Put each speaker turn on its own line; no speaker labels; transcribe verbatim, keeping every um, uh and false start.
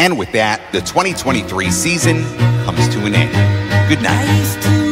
And with that, the twenty twenty-three season comes to an end. Good night.